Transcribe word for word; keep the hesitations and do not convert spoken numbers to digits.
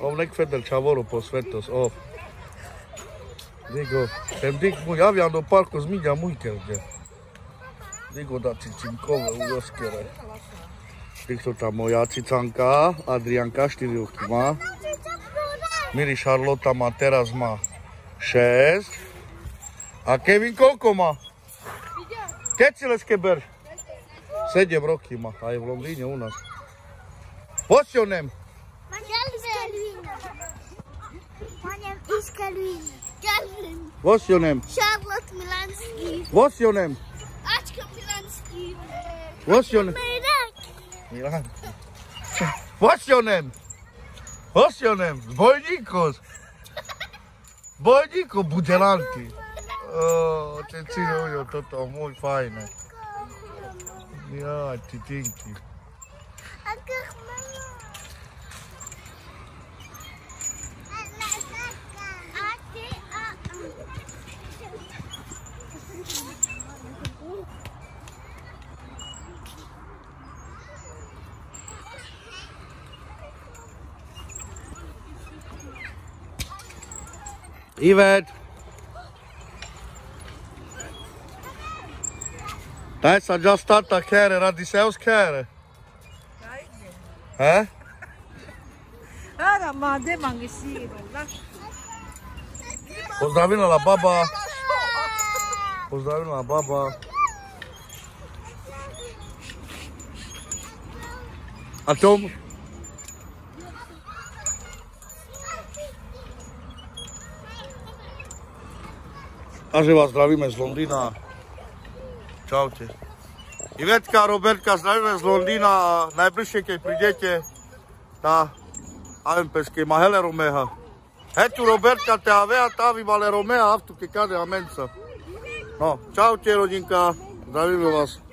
Ovnek Fedel Čavoru po svetos, o. Digo, ten dik můj, ja viam do parku zmiňa mujke, kde. Digo da Cicinkové u Joskere. Týchto tam moja Cicanka, Adrianka, štyri roky má. Miri Charlotta má teraz má šesť. A Kevin koľko má? Keď si leske berš? sedem roky má, aj v Londýne u nás. What's your name? What's your name? Charlotte Milansky. What's your name? Ačka Milansky. What's your name? Milan. What's your name? What's your name? Bojníkos. Bojníko Budelanky. Oh, čeci, jo, toto môj fajné. Ja, ty tinky. Ivet. Daj sa già stata kere, radi seus kere. Eh? Ara mande mangisiro. Pozdravila la baba. Pozdravila la baba. A Tom? A že vás zdravíme z Londýna. Čaute. Ivetka, Robertka, zdravíme z Londýna a najbližšie, keď prídete na á em pé-skej Mahele Romeha. Hetu Robertka, te avea tavi Vale Romea, aftu che cade a mensa. No, čaute rodinka, zdravíme vás.